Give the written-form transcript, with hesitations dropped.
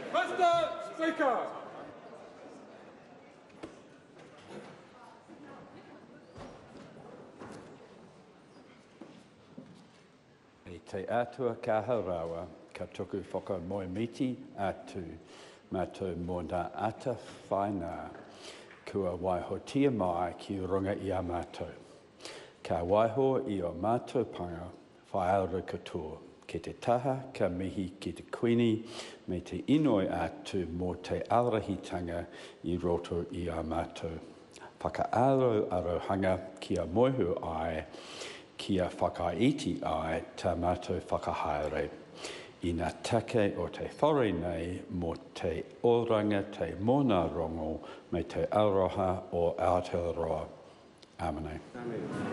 Mr. Speaker. Te atua kaharawa, ka tuku whakamoemiti atu, mātou mō nā ata whainā, kua waihotia mai ki runga i a mātou. Ka waiho i o mātou panga, whaaura katoa, ke te taha, ka mihi ki te kuini, me te inoi atu mō te aurahitanga i roto i a mātou. Whakaaro arohanga kia moihu ai, kia whakaiti ai tā mātou whakahaere. I ngā take o te whare nei mō te oranga te mōna rongo me te aroha o Aotearoa. Āmene. Amen.